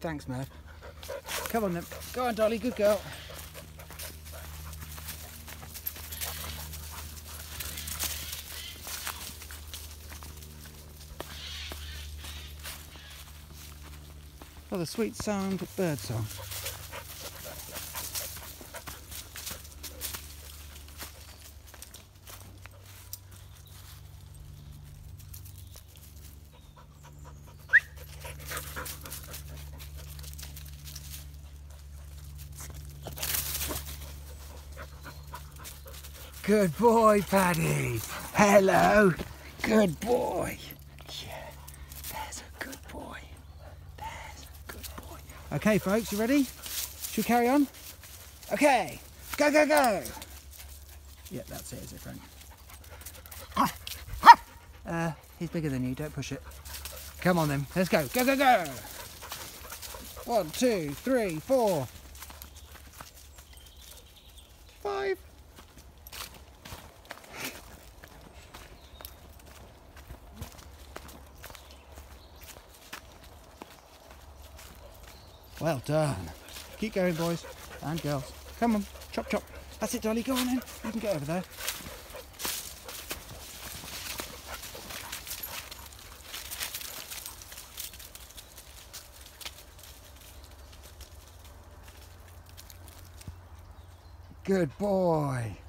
Thanks, Merv. Come on then. Go on, Dolly. Good girl. Oh, the sweet sound of bird song. Good boy, Paddy. Hello. Good boy. Yeah, there's a good boy. There's a good boy. Okay, folks, you ready? Should we carry on? Okay. Go, go, go. Yeah, that's it, is it, Frank? He's bigger than you. Don't push it. Come on, then. Let's go. Go, go, go. 1, 2, 3, 4, 5. Well done. Keep going, boys and girls. Come on, chop, chop. That's it, Dolly. Go on in. You can get over there. Good boy.